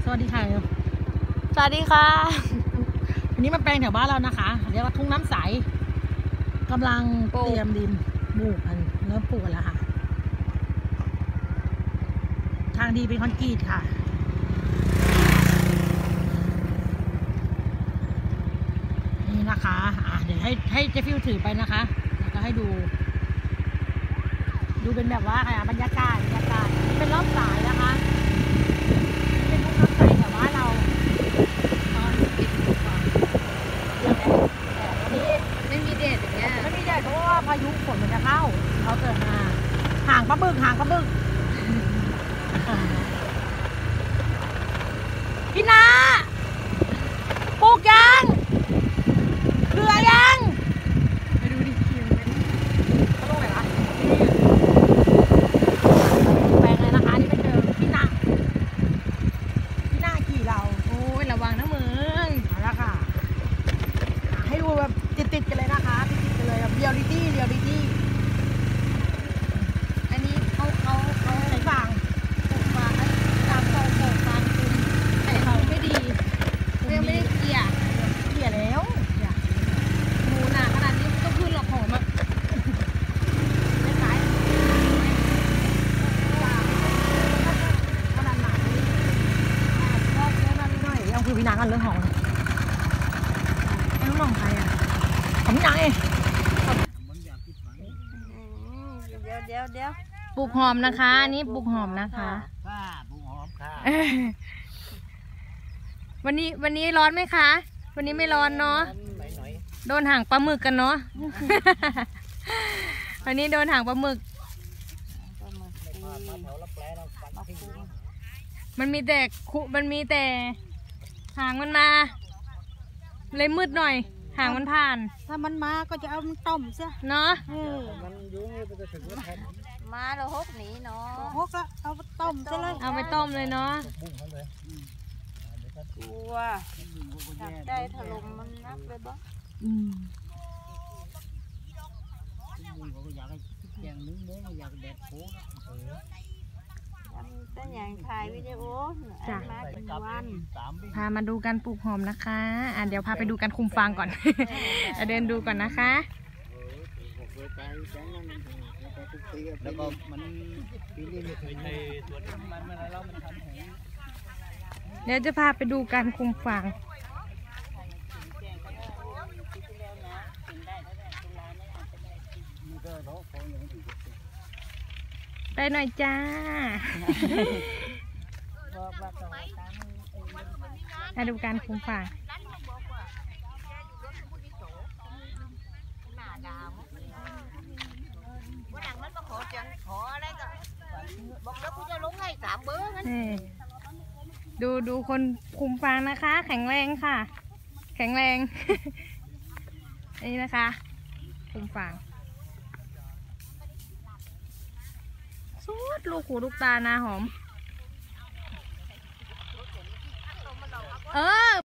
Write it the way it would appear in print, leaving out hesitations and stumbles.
สวัสดีค่ะสวัสดีค่ะอันนี้มันแปลงแถวบ้านเรานะคะเรียกว่าทุ่งน้ำใสกำลังเตรียมดินปลูกกันเริ่มปลูกกันแล้วค่ะทางดีเป็นคอนกรีตค่ะนี่นะคะเดี๋ยวให้เจฟิวถือไปนะคะแล้วก็ให้ดูเป็นแบบว่าบรรยากาศเป็นรอบสายนะคะเป็นทุ่งน้ำใสแถวบ้านเราตอนปิดก่อนไม่มีเดทอย่างเงี้ยไม่มีแดดเพราะว่าพายุฝนมันจะเข้าเขาเกิดมาห่างปลาบึกพี่นาปลูกยังเกลือยังไปดูดิเขียนเป็นเขาลงไหนล่ะแปลงเลยนะคะนี่ไปเจอพี่นาขี่เราโอ้ยระวังนะมึงเอาละค่ะให้ดูแบบติดกันเลยนะคะติดกันเลยแบบเรียลลิตี้อันนี้เขาใช้ฟางปลูกฟางตามโป่งฟางคุณแต่เขาไม่ดียังไม่ได้เกลี่ยแล้วหมูหนาขนาดนี้ไม่ต้องขึ้นหรอกหอมอ่ะไม่ขายขนาดหนาก็เล่นมานิดหน่อยยังคือพี่นางกันเรื่องหอมไอ้ลูกน้องใครอ่ะของพี่นางเองเดี๋ยวปลูกหอมนะคะอันนี้ปลูกหอมนะคะปลูกหอมค่ะวันนี้ร้อนไหมคะวันนี้ไม่ร้อนเนาะโดนหางปลาหมึกกันเนาะวันนี้โดนหางปลาหมึกมันมีแต่หางมันมาเลยมืดหน่อยหางมันผ่านถ้ามันมาก็จะเอามันต้มซะเนาะมันยุ่งไปถึงมาเราฮกหนีเนาะฮกเอาไปต้มซะเลยเอาไปต้มเลยเนาะกลัวได้ถล่มมันนักเลยบ่เขาอยากให้แกงนึ่งเนื้ออยากแดดโผล่แต่อย่างถ่ายวิดีโอจ้ะพามาดูการปลูกหอมนะคะเดี๋ยวพาไปดูการคุมฟางก่อนเดินดูก่อนนะคะแล้วก็มันปีนี้ไม่ถึงตัวนี้มันอะไรแล้วมันทำแห้งเดี๋ยวจะพาไปดูการคุมฟางไปหน่อยจ้ามาดูการคุมฟางดูคนคุมฟางนะคะแข็งแรงค่ะแข็งแรงนี่นะคะคุมฟางสุดลูกหูลูกตานาหอม